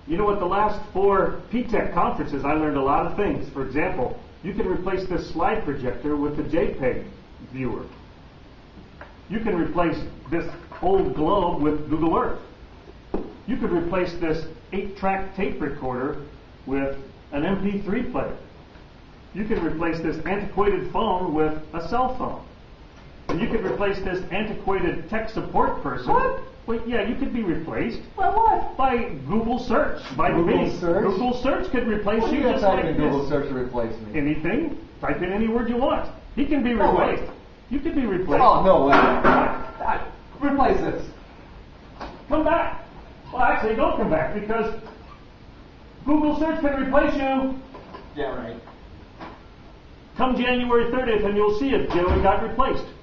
You know, at the last 4 PTECH conferences, I learned a lot of things. For example, you can replace this slide projector with the JPEG viewer. You can replace this old globe with Google Earth. You could replace this 8-track tape recorder with an MP3 player. You could replace this antiquated phone with a cell phone. And you could replace this antiquated tech support person. What? Well, yeah, you could be replaced. By what? By Google search. By Google me. search? Google search could replace What are you you just type like in this. Google search to replace me? Anything. Type in any word you want. He can be No way. replaced. You can be replaced. Oh, no way. Replace this. Come back. Well, actually, don't come back because Google search can replace you. Yeah, right. Come January 30th and you'll see it. Joey got replaced.